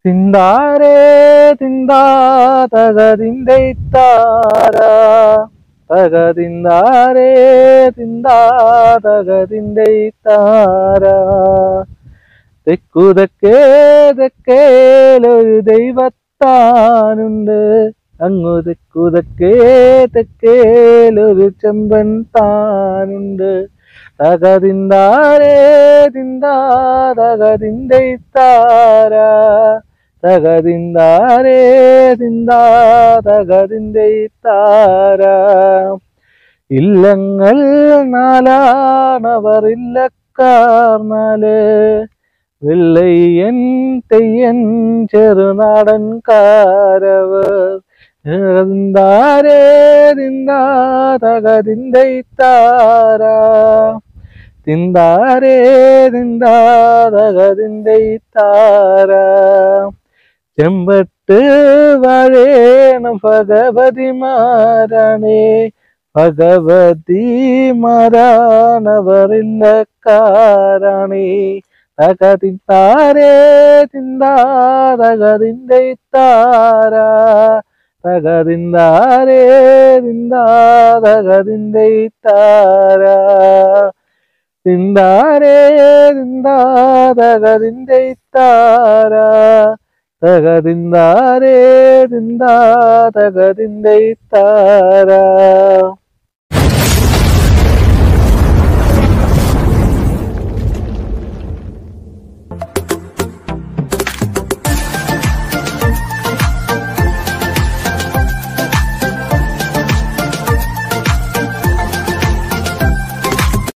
തിന്താരേ തിന്താ തകതിന്തൈത്താര തകതിന്താരേ തിന്താ തകതിന്തൈത്താര തെക്കുതക്കേ തെക്കേലൊരു ദൈവത്താനുണ്ട് അങ്ങു തെക്കുതക്കേ തെക്കേലൊരു ചെമ്പൻ താനുണ്ട് തകതിന്താരേ തിന്താ തകതിന്തൈത്താര തകതിന്താരേ തിന്താ തകതിന്തൈത്താര ഇല്ലങ്ങൾ നാലാണവർ ഇല്ലക്കാർ നാല് വെള്ളയ്യൻ തെയ്യൻ ചെറുനാടൻ കാരവർ തകതിന്താരേ തിന്താ തകതിന്തൈത്താര തിന്താരേ തിന്താ തകതിന്തൈത്താര ചെമ്പട്ട് വാഴേണം ഭഗവതിമാരാണേ ഭഗവതിമാരാണവരില്ലക്കാരാണേ തകതിന്താരേ തിന്താ തകതിന്തൈത്താര തകതിന്താരേ തിന്താ തകതിന്തൈത്താര തിന്താരേ തിന്താ തകതിന്തൈത്താര തകതിന്താരേ തിന്താ തകതിന്തൈത്താര